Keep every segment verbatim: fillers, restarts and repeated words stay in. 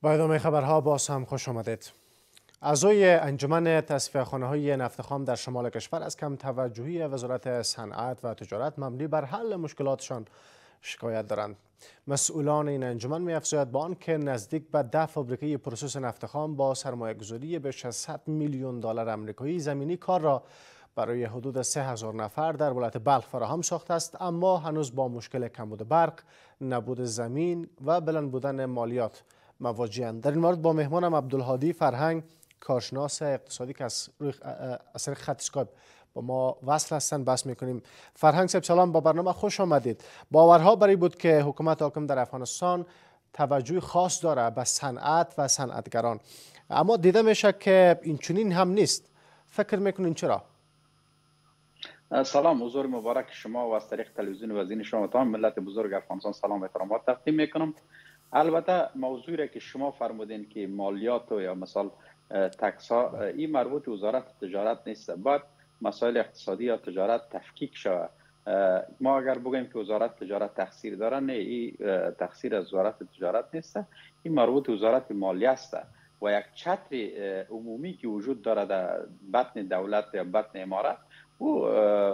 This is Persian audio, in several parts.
با ادامه خبرها باز هم خوش آمدید. اعضای انجمن تصفیه‌خانه‌های نفت خام در شمال کشور از کم توجهی وزارت صنعت و تجارت مبنی بر حل مشکلاتشان شکایت دارند. مسئولان این انجمن می‌افزاید با آنکه نزدیک به ده فابریکه پروسس نفت خام با سرمایه‌گذاری بیش از صد میلیون دلار آمریکایی زمینی کار را برای حدود سه هزار نفر در ولایت بلخ فراهم ساخته است، اما هنوز با مشکل کمبود برق، نبود زمین و بلند بودن مالیات مواجه‌اند. در این مورد با مهمانم عبدالهادی فرهنگ، کارشناس اقتصادی که از طریق خط اسکایپ با ما وصل هستند بحث میکنیم. فرهنگ صاحب سلام، با برنامه خوش آمدید. باورها برای بود که حکومت حاکم در افغانستان توجه خاص داره به صنعت و صنعتگران، اما دیده میشه که این چنین هم نیست. فکر میکنین چرا؟ سلام، حضور مبارک شما و از طریق تلویزیون وزین شما تمام ملت بزرگ افغانستان سلام و احترامات تقدیم میکنم. البته موضوعی را که شما فرمودین که مالیات و یا مثال تکس ها، این مربوط وزارت تجارت نیست، باید مسائل اقتصادی یا تجارت تفکیک شود. ما اگر بگیم که وزارت تجارت تقصیر داره، نه، این تقصیر از وزارت تجارت نیست، این مربوط وزارت مالیه است و یک چتر عمومی که وجود داره در بطن دولت یا بطن امارت، او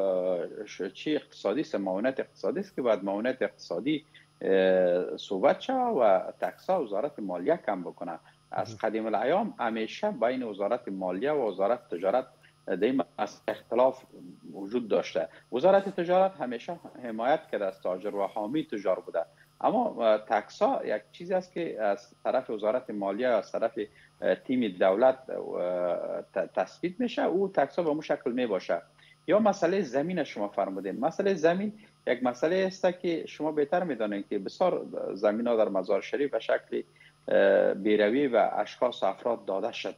چی اقتصادی است، معاونت اقتصادی است که باید معاونت اقتصادی صحبت شد و تکس ها وزارت مالیه کم بکنه. از قدیم الایام همیشه بین وزارت مالیه و وزارت تجارت دیم از اختلاف وجود داشته. وزارت تجارت همیشه حمایت کرده از تاجر و حامی تجار بوده، اما تکس ها یک چیزی است که از طرف وزارت مالیه از طرف تیم دولت تثبیت میشه، او تکس ها به اون شکل می باشه. یا مسئله زمین شما فرمودین، مسئله زمین یک مسئله است که شما بهتر میدانید که بسیار زمین ها در مزار شریف به شکل بیروی و اشخاص افراد داده شد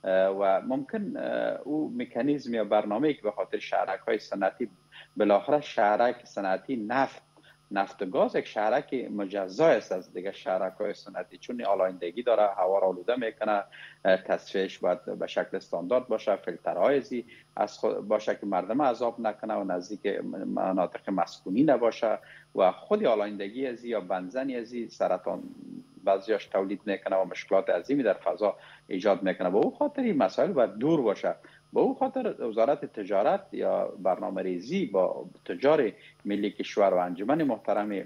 و ممکن او مکانیزم یا برنامه‌ای که به خاطر شهرک های صنعتی، بالاخره شهرک صنعتی نفت نفت و گاز یک شهرک مجزا است از دیگه شهرک های صنعتی، چون آلایندگی داره، هوا را آلوده میکنه، تصفیهش باید به شکل استاندارد باشه، فیلترهای ازی از باشه که مردم عذاب نکنه و نزدیک مناطق مسکونی نباشه و خود آلایندگی ازی یا بنزنی ازی سرطان بعضیاش تولید میکنه و مشکلات عظیمی در فضا ایجاد میکنه. به او خاطر این مسائل باید دور باشه. به او خاطر وزارت تجارت یا برنامه ریزی با تجار ملی کشور و انجمن محترم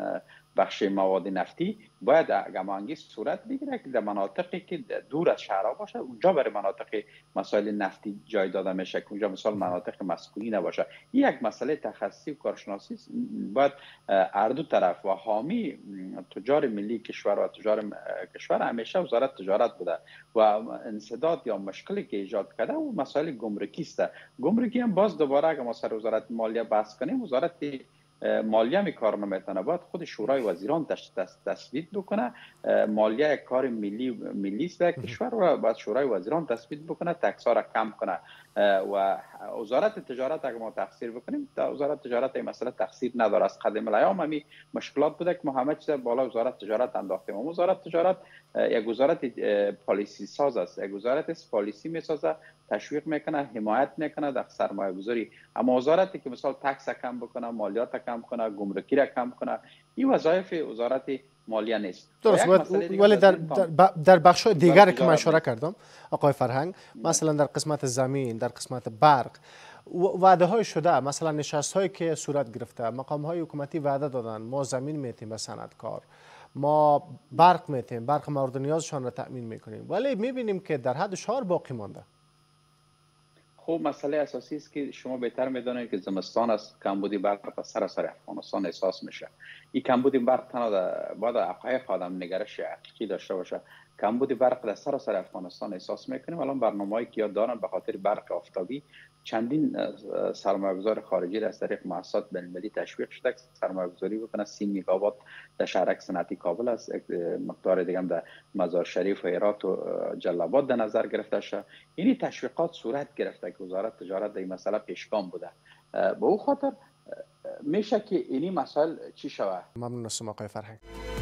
بخش مواد نفتی باید گمانگی صورت بگیره که در مناطقی که دور از شهرها باشه، اونجا برای مناطق مسائل نفتی جای داده میشه که اونجا مثلا مناطق مسکونی نباشه. این یک مسئله تخصصی و کارشناسی باید هر دو طرف و حامی تجار ملی کشور و تجار کشور همیشه وزارت تجارت بوده و انسداد یا مشکلی که ایجاد کرده و مسائل گمرکی است. گمرکی هم باز دوباره اگه ما سر وزارت مالیه بحث کنیم، وزارت مالیه می کار نمیتونه، باید خود شورای وزیران تثبیت بکنه. مالیه یک کار ملی ملی است در کشور و باید شورای وزیران تثبیت بکنه، تکس ها را کم کنه و وزارت تجارت اگه ما تقصیر بکنیم، وزارت تجارت این مسئله تقصیر نداره. از قدیم الایام همی مشکلات بوده که ما همه چیز بالا وزارت تجارت انداختیم. وزارت تجارت یک وزارت پالیسی ساز است، یک وزارت است پالیسی میسازه، تشویق میکنه، حمایت میکنه در سرمایه گذاری. اما وزارتی که مثلا تکس کم بکنه، مالیات کم کنه، گمرکی را کم کنه، این وظایف وزارت مالیه نیست. درست، ولی در در بخش دیگر که من اشاره کردم آقای فرهنگ، مثلا در قسمت زمین، در قسمت برق وعده های شده، مثلا نشست هایی که صورت گرفته، مقام های حکومتی وعده دادن ما زمین میتیم به صنعتکار، ما برق میتیم، برق مورد نیازشان را تأمین میکنیم، ولی میبینیم که در حد شعار باقی مانده. خب مسئله اساسی است که شما بهتر میدانید که زمستان است، کمبودی برق در سراسر افغانستان احساس میشه. این کمبودی برق تنها باید حقایق آدم نگرش حقیقی داشته باشه. کمبودی برق در سراسر افغانستان احساس میکنیم. الان برنامه‌ای که یاد دارن به خاطر برق آفتابی چندین سرمایه‌گذار خارجی را از طریق مؤسسات بین‌المللی تشویق شده که سرمایه‌گذاری بکنه. سی مگاوات در شهرک صنعتی کابل است، مقدار دیگه هم در مزار شریف و هرات و جلال آباد در نظر گرفته شده. این تشویقات صورت گرفته که وزارت تجارت در این مسئله پیشگام بوده. به او خاطر میشه که اینی مسائل چی شود. ممنون از شما آقای فرهنگ.